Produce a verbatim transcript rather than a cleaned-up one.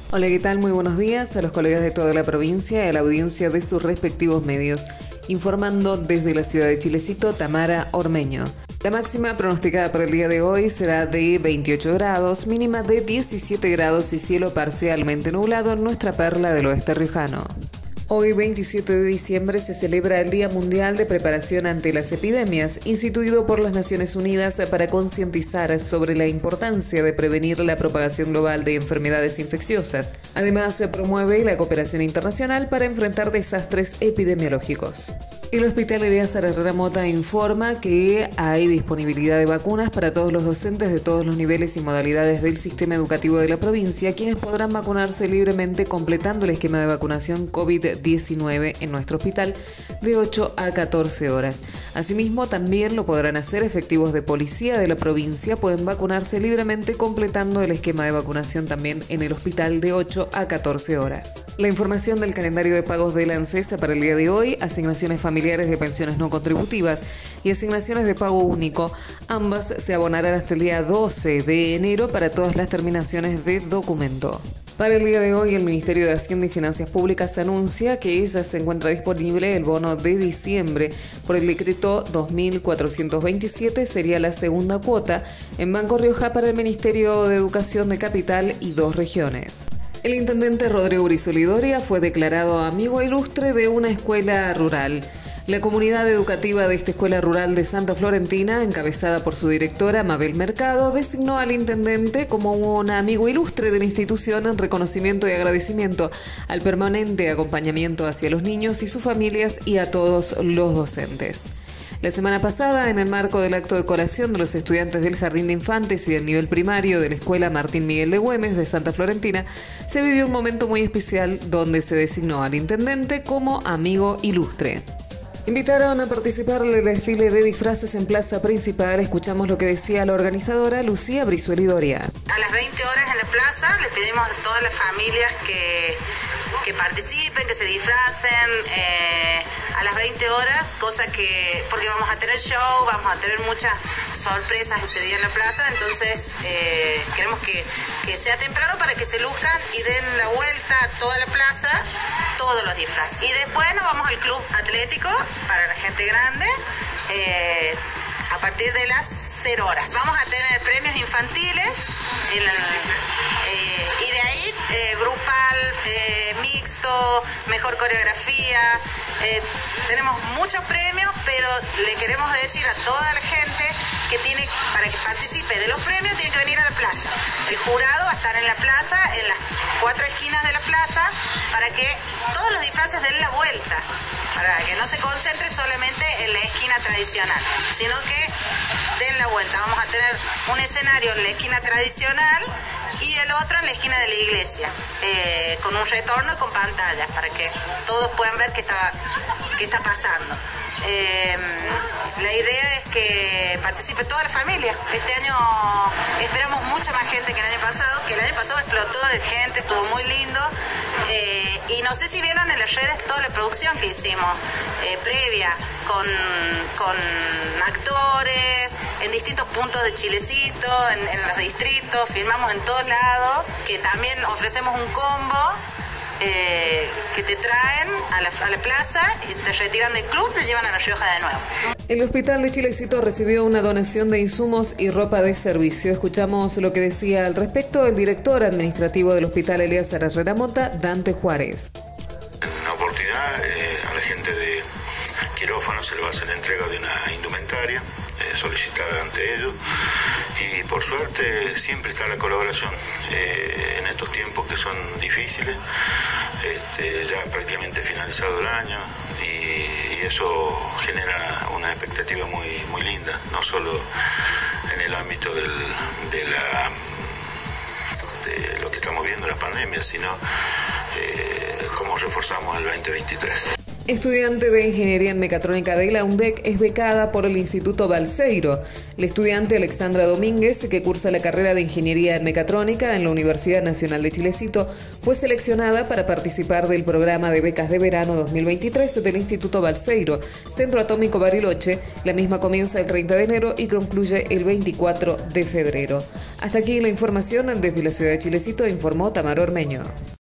Hola, ¿qué tal? Muy buenos días a los colegas de toda la provincia y a la audiencia de sus respectivos medios. Informando desde la ciudad de Chilecito, Tamara Ormeño. La máxima pronosticada para el día de hoy será de veintiocho grados, mínima de diecisiete grados y cielo parcialmente nublado en nuestra perla del oeste riojano. Hoy, veintisiete de diciembre, se celebra el Día Mundial de Preparación ante las Epidemias, instituido por las Naciones Unidas para concientizar sobre la importancia de prevenir la propagación global de enfermedades infecciosas. Además, se promueve la cooperación internacional para enfrentar desastres epidemiológicos. El Hospital Eleazar Herrera Mota informa que hay disponibilidad de vacunas para todos los docentes de todos los niveles y modalidades del sistema educativo de la provincia, quienes podrán vacunarse libremente completando el esquema de vacunación COVID diecinueve en nuestro hospital de ocho a catorce horas. Asimismo, también lo podrán hacer efectivos de policía de la provincia, pueden vacunarse libremente completando el esquema de vacunación también en el hospital de ocho a catorce horas. La información del calendario de pagos de la ANSES para el día de hoy: asignaciones familiares de pensiones no contributivas y asignaciones de pago único. Ambas se abonarán hasta el día doce de enero para todas las terminaciones de documento. Para el día de hoy, el Ministerio de Hacienda y Finanzas Públicas anuncia que ya se encuentra disponible el bono de diciembre. Por el decreto dos mil cuatrocientos veintisiete sería la segunda cuota en Banco Rioja para el Ministerio de Educación de Capital y dos regiones. El intendente Rodrigo Brizuela Doria fue declarado amigo ilustre de una escuela rural. La comunidad educativa de esta escuela rural de Santa Florentina, encabezada por su directora Mabel Mercado, designó al intendente como un amigo ilustre de la institución en reconocimiento y agradecimiento al permanente acompañamiento hacia los niños y sus familias y a todos los docentes. La semana pasada, en el marco del acto de colación de los estudiantes del Jardín de Infantes y del nivel primario de la Escuela Martín Miguel de Güemes de Santa Florentina, se vivió un momento muy especial donde se designó al intendente como amigo ilustre. Invitaron a participar del desfile de disfraces en Plaza Principal. Escuchamos lo que decía la organizadora Lucía Brizuela Doria. A las veinte horas en la plaza les pedimos a todas las familias que, que participen, que se disfracen eh, a las veinte horas, cosa que, porque vamos a tener show, vamos a tener muchas sorpresas ese día en la plaza, entonces eh, queremos que, que sea temprano para que se luzcan y den la vuelta a toda la plaza, todos los disfraces. Y después nos vamos al club atlético para la gente grande, eh, a partir de las cero horas. Vamos a tener premios infantiles en el, eh, y de ahí eh, grupal, eh, mixto, mejor coreografía. Eh, tenemos muchos premios, pero le queremos decir a toda la gente que tiene, para que participe de los premios, tiene que venir a la plaza. El jurado va a estar en la plaza, en las cuatro esquinas de la plaza, para que todos los disfraces den la vuelta, para que no se concentre solamente en la esquina tradicional, sino que den la vuelta. Vamos a tener un escenario en la esquina tradicional y el otro en la esquina de la iglesia, eh, con un retorno y con pantallas, para que todos puedan ver qué está, qué está pasando. Eh, la idea es que participe toda la familia. Este año esperamos mucha más gente que el año pasado, que el año pasado explotó de gente, estuvo muy lindo. Eh, y no sé si vieron en las redes toda la producción que hicimos eh, previa con, con actores en distintos puntos de Chilecito, en, en los distritos, filmamos en todos lados, que también ofrecemos un combo Eh, que te traen a la, a la plaza y te retiran del club, te llevan a La Rioja de nuevo. El Hospital de Chilecito recibió una donación de insumos y ropa de servicio. Escuchamos lo que decía al respecto el director administrativo del Hospital Eleazar Herrera Mota, Dante Juárez. En una oportunidad eh, a la gente de quirófano se le va a hacer la entrega de una indumentaria eh, solicitada ante ellos, y por suerte siempre está la colaboración eh, en estos tiempos que son difíciles, este, ya prácticamente finalizado el año, y, y eso genera una expectativa muy, muy linda, no solo en el ámbito del, de, la, de lo que estamos viendo, la pandemia, sino eh, cómo reforzamos el veinte veintitrés. Estudiante de Ingeniería en Mecatrónica de la UNDEC es becada por el Instituto Balseiro. La estudiante Alexandra Domínguez, que cursa la carrera de Ingeniería en Mecatrónica en la Universidad Nacional de Chilecito, fue seleccionada para participar del programa de becas de verano dos mil veintitrés del Instituto Balseiro, Centro Atómico Bariloche. La misma comienza el treinta de enero y concluye el veinticuatro de febrero. Hasta aquí la información desde la ciudad de Chilecito, informó Tamara Ormeño.